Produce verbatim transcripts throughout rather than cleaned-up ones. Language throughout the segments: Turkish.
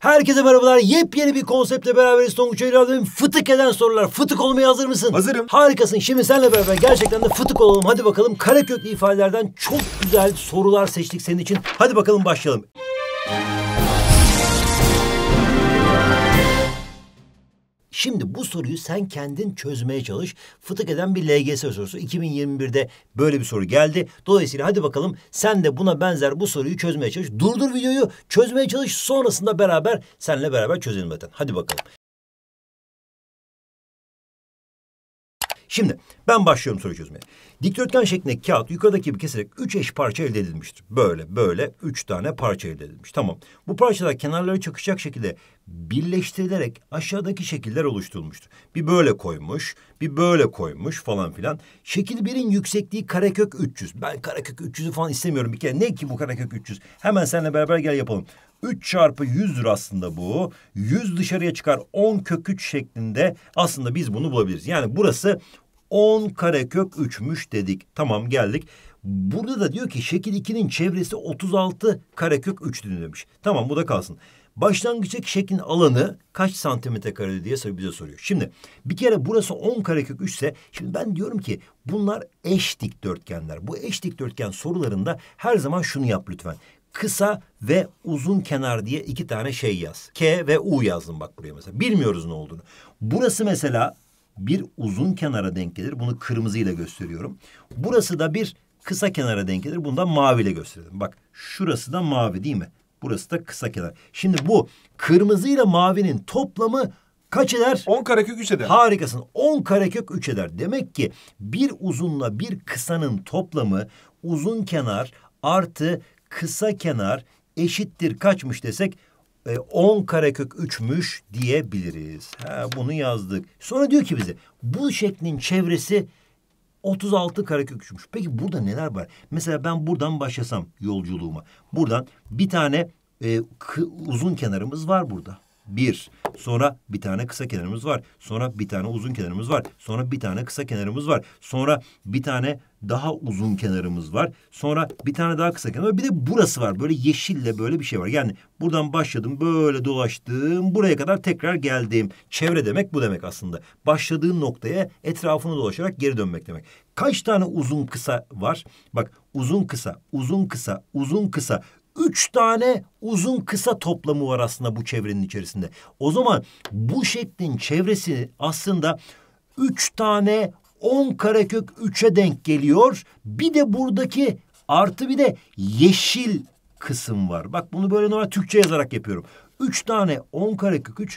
Herkese merhabalar. Yepyeni bir konseptle beraberiz. Tonguç Evladım'ın fıtık eden sorular. Fıtık olmaya hazır mısın? Hazırım. Harikasın. Şimdi seninle beraber gerçekten de fıtık olalım. Hadi bakalım. Kareköklü ifadelerden çok güzel sorular seçtik senin için. Hadi bakalım başlayalım. Şimdi bu soruyu sen kendin çözmeye çalış. Fıtık eden bir L G S sorusu. iki bin yirmi birde böyle bir soru geldi. Dolayısıyla hadi bakalım sen de buna benzer bu soruyu çözmeye çalış. Durdur videoyu, çözmeye çalış. Sonrasında beraber seninle beraber çözelim zaten. Hadi bakalım. Şimdi ben başlıyorum soru çözmeye. Dikdörtgen şeklindeki kağıt yukarıdaki gibi kesilerek üç eş parça elde edilmiştir. Böyle böyle üç tane parça elde edilmiş. Tamam. Bu parçalar kenarları çakışacak şekilde birleştirilerek aşağıdaki şekiller oluşturulmuştur. Bir böyle koymuş, bir böyle koymuş falan filan. Şekil birin yüksekliği karekök üç yüz. Ben karekök üç yüzü falan istemiyorum bir kere. Ne ki bu karekök üç yüz? Hemen seninle beraber gel yapalım. üç çarpı yüzdür aslında bu. yüz dışarıya çıkar on kök üç şeklinde aslında biz bunu bulabiliriz. Yani burası on karekök üçmüş dedik. Tamam geldik. Burada da diyor ki şekil ikinin çevresi otuz altı karekök üç demiş. Tamam bu da kalsın. Başlangıçtaki şeklin alanı kaç santimetre kare diye bize soruyor. Şimdi bir kere burası on karekök üç ise şimdi ben diyorum ki bunlar eş dikdörtgenler. Bu eş dikdörtgen sorularında her zaman şunu yap lütfen. Kısa ve uzun kenar diye iki tane şey yaz. K ve U yazdım bak buraya mesela. Bilmiyoruz ne olduğunu. Burası mesela bir uzun kenara denk gelir. Bunu kırmızıyla gösteriyorum. Burası da bir kısa kenara denk gelir. Bunu da maviyle gösterelim. Bak şurası da mavi değil mi? Burası da kısa kenar. Şimdi bu kırmızıyla mavinin toplamı kaç eder? on karekök üç eder. Harikasın. on karekök üç eder. Demek ki bir uzunla bir kısanın toplamı uzun kenar artı kısa kenar eşittir kaçmış desek e, on karekök üçmüş diyebiliriz. Ha, bunu yazdık. Sonra diyor ki bize bu şeklin çevresi otuz altı karekök üçmüş. Peki burada neler var? Mesela ben buradan başlasam yolculuğuma. Buradan bir tane e, uzun kenarımız var burada. Bir. Sonra bir tane kısa kenarımız var. Sonra bir tane uzun kenarımız var. Sonra bir tane kısa kenarımız var. Sonra bir tane daha uzun kenarımız var. Sonra bir tane daha kısa kenar var. Bir de burası var. Böyle yeşille böyle bir şey var. Yani buradan başladım böyle dolaştım. Buraya kadar tekrar geldim. Çevre demek bu demek aslında. Başladığın noktaya etrafını dolaşarak geri dönmek demek. Kaç tane uzun kısa var? Bak uzun kısa, uzun kısa, uzun kısa. Üç tane uzun kısa toplamı var aslında bu çevrenin içerisinde. O zaman bu şeklin çevresi aslında üç tane on karekök üçe denk geliyor. Bir de buradaki artı bir de yeşil kısım var. Bak bunu böyle normal Türkçe yazarak yapıyorum. Üç tane on karekök üç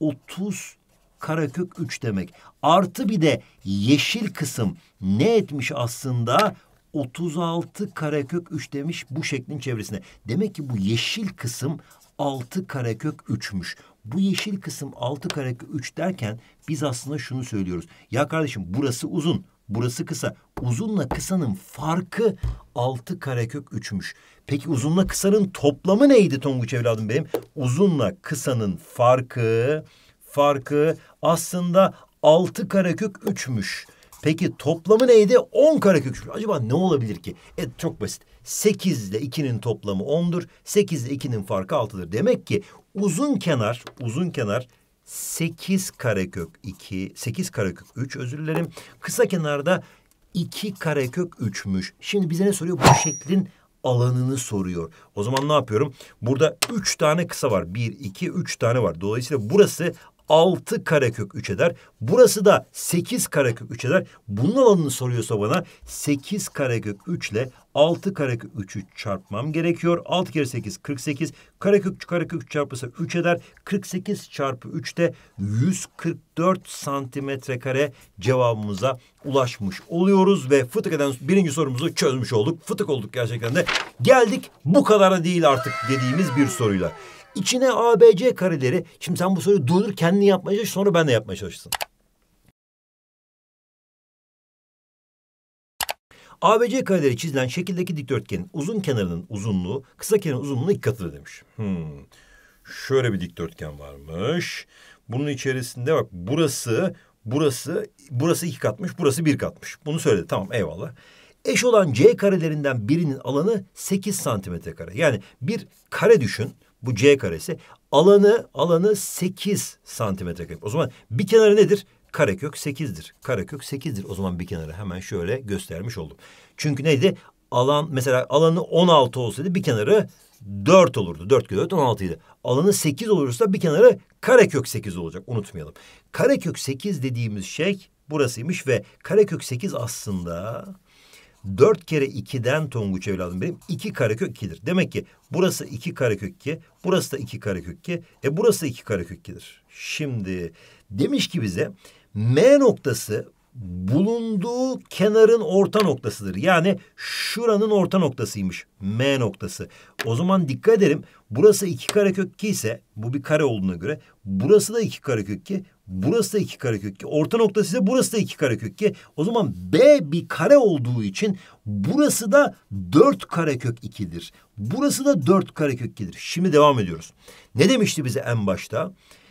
otuz karekök üç demek. Artı bir de yeşil kısım ne etmiş aslında? otuz altı karekök üç demiş bu şeklin çevresine. Demek ki bu yeşil kısım altı karekök üçmüş. Bu yeşil kısım altı karekök üç derken biz aslında şunu söylüyoruz. Ya kardeşim burası uzun, burası kısa. Uzunla kısanın farkı altı karekök üçmüş. Peki uzunla kısanın toplamı neydi Tonguç evladım benim? Uzunla kısanın farkı, farkı aslında altı karekök üçmüş. Peki toplamı neydi? on karekök üç. Acaba ne olabilir ki? Evet çok basit. sekiz ile ikinin toplamı ondur. sekiz ile ikinin farkı altıdır. Demek ki uzun kenar, uzun kenar sekiz karekök iki, sekiz karekök üç özür dilerim. Kısa kenarda iki karekök üçmüş. Şimdi bize ne soruyor? Bu şeklin alanını soruyor. O zaman ne yapıyorum? Burada üç tane kısa var. bir, iki, üç tane var. Dolayısıyla burası altı karekök üç eder. Burası da sekiz karekök üç eder. Bunun alanını soruyorsa bana sekiz karekök üç ile altı karekök üçü çarpmam gerekiyor. altı kere sekiz kırk sekiz. Karekök karekök üç çarpılsa üç eder. kırk sekiz çarpı üç de yüz kırk dört santimetre kare cevabımıza ulaşmış oluyoruz ve fıtık eden birinci sorumuzu çözmüş olduk. Fıtık olduk gerçekten de. Geldik bu kadar da değil artık dediğimiz bir soruyla. İçine A B C kareleri, şimdi sen bu soruyu durdur kendini yapmaya çalış, sonra ben de yapmaya çalışsın. A B C kareleri çizilen şekildeki dikdörtgenin uzun kenarının uzunluğu kısa kenarın uzunluğunun iki katıdır demiş. Hmm. Şöyle bir dikdörtgen varmış. Bunun içerisinde bak burası, burası, burası iki katmış, burası bir katmış. Bunu söyledi, tamam, eyvallah. Eş olan C karelerinden birinin alanı sekiz santimetre kare. Yani bir kare düşün. Bu C karesi. Alanı alanı sekiz santimetre kare. O zaman bir kenarı nedir? Karekök sekizdir. Karekök sekizdir. O zaman bir kenarı hemen şöyle göstermiş oldum. Çünkü neydi? Alan mesela alanı on altı olsaydı bir kenarı dört olurdu. dört kere dört on altı idi. Alanı sekiz olursa bir kenarı karekök sekiz olacak. Unutmayalım. Karekök sekiz dediğimiz şey burasıymış ve karekök sekiz aslında dört kere ikiden Tonguç evladım benim iki karekök ikidir. Demek ki burası iki karekök iki, burası da iki karekök iki, e burası da iki karekök ikidir. Şimdi demiş ki bize M noktası bulunduğu kenarın orta noktasıdır. Yani şuranın orta noktasıymış M noktası. O zaman dikkat edelim. Burası iki karekök iki ise bu bir kare olduğuna göre burası da iki karekök iki, burası da iki karekök iki. Orta noktası ise burası da iki karekök iki. O zaman B bir kare olduğu için burası da dört karekök ikidir. Burası da dört karekök ikidir. Şimdi devam ediyoruz. Ne demişti bize en başta?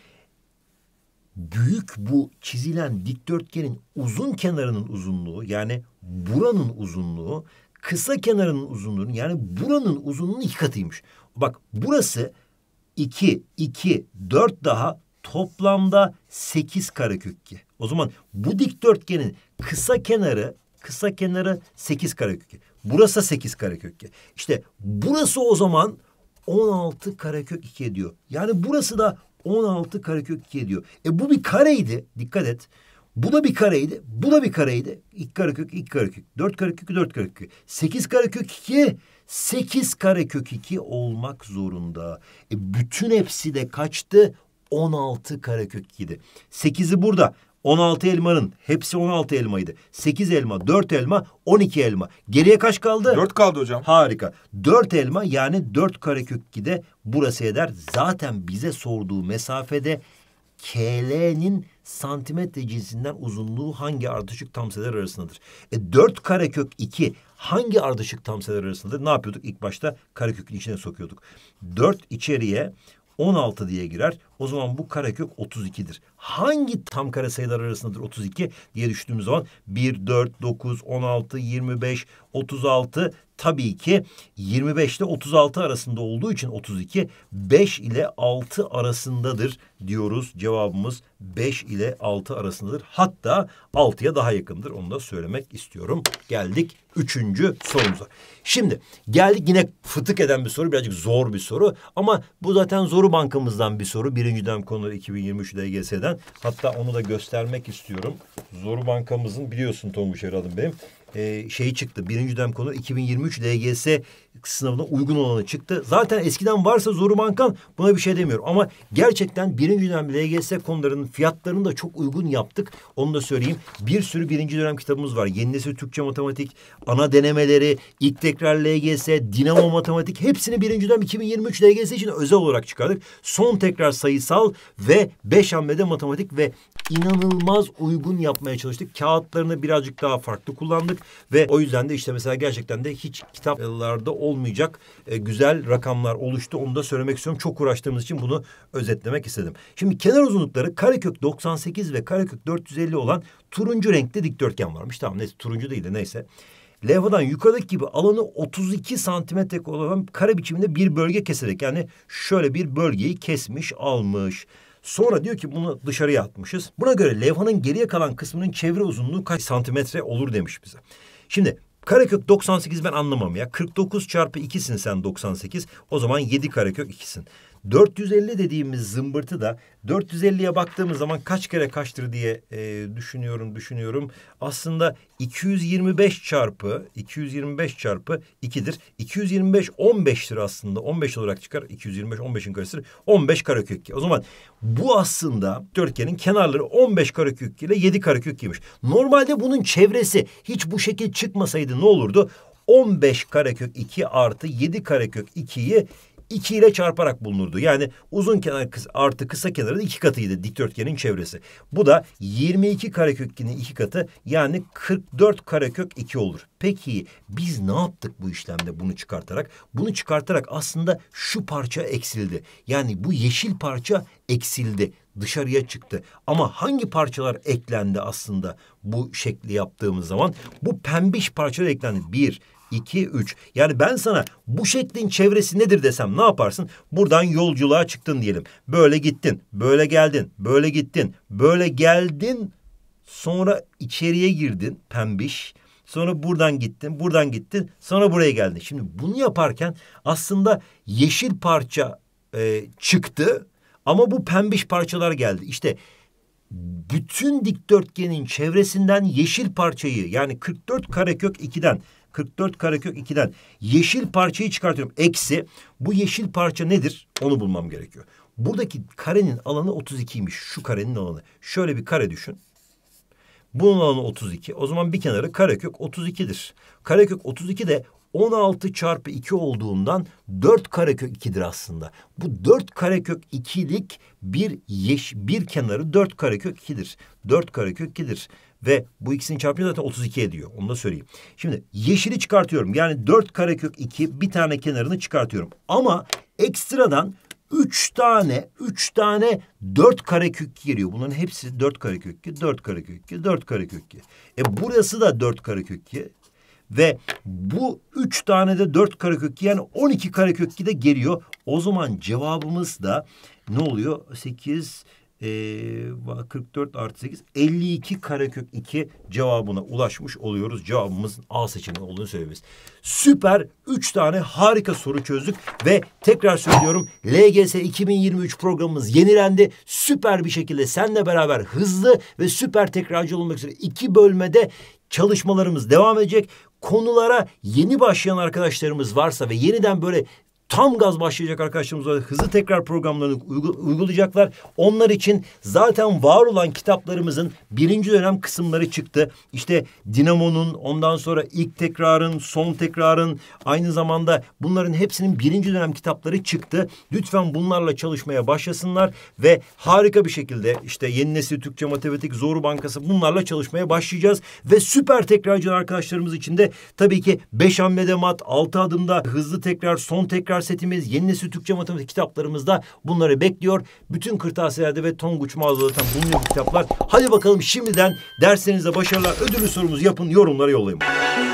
Büyük bu çizilen dikdörtgenin uzun kenarının uzunluğu yani buranın uzunluğu kısa kenarının uzunluğunun yani buranın uzunluğunun iki katıymış. Bak burası iki, iki, dört daha toplamda sekiz karekök iki. O zaman bu dikdörtgenin kısa kenarı kısa kenarı sekiz karekök iki. Burası sekiz karekök iki. İşte burası o zaman on altı karekök iki ediyor. Yani burası da on altı karekök iki ediyor. E bu bir kareydi. Dikkat et. Bu da bir kareydi. Bu da bir kareydi. İki karekök, iki karekök. Dört karekök, dört karekök. Sekiz karekök iki. Sekiz karekök iki olmak zorunda. E bütün hepsi de kaçtı? On altı karekök ikiydi. Sekizi burada. on altı elmanın hepsi on altı elmaydı. sekiz elma, dört elma, on iki elma. Geriye kaç kaldı? dört kaldı hocam. Harika. dört elma yani dört karekök ikide burası eder. Zaten bize sorduğu mesafede K L'nin santimetre cinsinden uzunluğu hangi ardışık tam sayılar arasındadır? E dört karekök iki hangi ardışık tam sayılar arasındadır? Ne yapıyorduk? İlk başta karekökün içine sokuyorduk. dört içeriye on altı diye girer. O zaman bu karekök otuz ikidir. Hangi tam kare sayılar arasındadır otuz iki diye düşündüğümüz zaman bir, dört, dokuz, on altı, yirmi beş, otuz altı tabii ki yirmi beş ile otuz altı arasında olduğu için otuz iki beş ile altı arasındadır diyoruz. Cevabımız beş ile altı arasındadır. Hatta altıya daha yakındır. Onu da söylemek istiyorum. Geldik üçüncü sorumuza. Şimdi geldik yine fıtık eden bir soru. Birazcık zor bir soru. Ama bu zaten Zoru Bankamızdan bir soru. Birinci dönem konuları iki bin yirmi üç L G S'den. Hatta onu da göstermek istiyorum. Zoru Bankamızın biliyorsun Tonguç evladım benim. Ee, şeyi çıktı. Birinci dönem konu iki bin yirmi üç L G S sınavına uygun olanı çıktı. Zaten eskiden varsa Zoru Bankan buna bir şey demiyorum. Ama gerçekten birinci dönem L G S konularının fiyatlarını da çok uygun yaptık. Onu da söyleyeyim. Bir sürü birinci dönem kitabımız var. Yeni nesil Türkçe matematik, ana denemeleri, ilk tekrar L G S, dinamo matematik hepsini birinci dönem iki bin yirmi üç L G S için özel olarak çıkardık. Son tekrar sayısal ve beş hamlede matematik ve inanılmaz uygun yapmaya çalıştık. Kağıtlarını birazcık daha farklı kullandık ve o yüzden de işte mesela gerçekten de hiç kitaplarda olmayacak e, güzel rakamlar oluştu. Onu da söylemek istiyorum. Çok uğraştığımız için bunu özetlemek istedim. Şimdi kenar uzunlukları karekök doksan sekiz ve karekök dört yüz elli olan turuncu renkli dikdörtgen varmış. Tamam neyse turuncu değil de neyse. Levhadan yukarıdaki gibi alanı otuz iki santimetre olan kare biçiminde bir bölge keserek yani şöyle bir bölgeyi kesmiş almış. Sonra diyor ki bunu dışarıya atmışız. Buna göre levhanın geriye kalan kısmının çevre uzunluğu kaç santimetre olur demiş bize. Şimdi karekök doksan sekiz ben anlamam ya. kırk dokuz çarpı ikisin sen doksan sekiz. O zaman yedi karekök ikisin. dört yüz elli dediğimiz zımbırtı da dört yüz elliye baktığımız zaman kaç kere kaçtır diye e, düşünüyorum düşünüyorum. Aslında iki yüz yirmi beş çarpı iki yüz yirmi beş çarpı ikidir. iki yüz yirmi beş on beştir aslında. on beş olarak çıkar. iki yüz yirmi beş on beşin karesidir. on beş karekök iki. O zaman bu aslında dörtgenin kenarları on beş karekök iki ile yedi karekök ikiymiş. Normalde bunun çevresi hiç bu şekil çıkmasaydı ne olurdu? on beş karekök iki artı yedi karekök ikiyi iki ile çarparak bulunurdu. Yani uzun kenar kısa, artı kısa kenarı da iki katıydı dikdörtgenin çevresi. Bu da yirmi iki karekök ikinin iki katı yani kırk dört karekök iki olur. Peki biz ne yaptık bu işlemde bunu çıkartarak? Bunu çıkartarak aslında şu parça eksildi. Yani bu yeşil parça eksildi. Dışarıya çıktı. Ama hangi parçalar eklendi aslında bu şekli yaptığımız zaman? Bu pembiş parçalar eklendi. Bir, iki, üç. Yani ben sana bu şeklin çevresi nedir desem ne yaparsın? Buradan yolculuğa çıktın diyelim. Böyle gittin, böyle geldin, böyle gittin, böyle geldin. Sonra içeriye girdin pembiş. Sonra buradan gittin, buradan gittin. Sonra buraya geldin. Şimdi bunu yaparken aslında yeşil parça e, çıktı. Ama bu pembiş parçalar geldi. İşte bütün dikdörtgenin çevresinden yeşil parçayı, yani kırk dört karekök ikiden kırk dört karekök ikiden yeşil parçayı çıkartıyorum. Eksi bu yeşil parça nedir? Onu bulmam gerekiyor. Buradaki karenin alanı otuz ikiymiş. Şu karenin alanı. Şöyle bir kare düşün. Bunun alanı otuz iki. O zaman bir kenarı karekök otuz ikidir. Karekök otuz iki de on altı çarpı iki olduğundan dört karekök ikidir aslında. Bu dört karekök ikilik bir yeş bir kenarı dört karekök ikidir. dört karekök ikidir. Ve bu ikisini çarpınca zaten otuz iki ediyor. Onu da söyleyeyim. Şimdi yeşili çıkartıyorum. Yani dört karekök iki, bir tane kenarını çıkartıyorum. Ama ekstradan üç tane, üç tane dört karekök geliyor. Bunların hepsi dört karekök iki, dört karekök iki, dört karekök iki. E burası da dört karekök iki. Ve bu üç tane de dört karekök iki, yani on iki karekök iki de geliyor. O zaman cevabımız da ne oluyor? sekiz, Ee, kırk dört artı sekiz, elli iki karekök iki cevabına ulaşmış oluyoruz. Cevabımızın A seçeneği olduğunu söyleyebiliriz. Süper, üç tane harika soru çözdük ve tekrar söylüyorum, L G S iki bin yirmi üç programımız yenilendi. Süper bir şekilde seninle beraber hızlı ve süper tekrarcı olmak üzere iki bölmede çalışmalarımız devam edecek. Konulara yeni başlayan arkadaşlarımız varsa ve yeniden böyle tam gaz başlayacak arkadaşlarımız var, hızlı tekrar programlarını uygulayacaklar. Onlar için zaten var olan kitaplarımızın birinci dönem kısımları çıktı. İşte Dinamo'nun, ondan sonra ilk tekrarın, son tekrarın, aynı zamanda bunların hepsinin birinci dönem kitapları çıktı. Lütfen bunlarla çalışmaya başlasınlar ve harika bir şekilde işte Yeni Nesil Türkçe Matematik, Zoru Bankası, bunlarla çalışmaya başlayacağız. Ve süper tekrarcı arkadaşlarımız için de tabii ki beş hamlede mat, altı adımda hızlı tekrar, son tekrar setimiz, Yeni Nesil Türkçe Matematik kitaplarımızda bunları bekliyor. Bütün kırtasiyelerde ve Tonguç mağazalarında bulunuyor bu kitaplar. Hadi bakalım şimdiden derslerinize başarılar. Ödüllü sorumuzu yapın, yorumlara yollayın.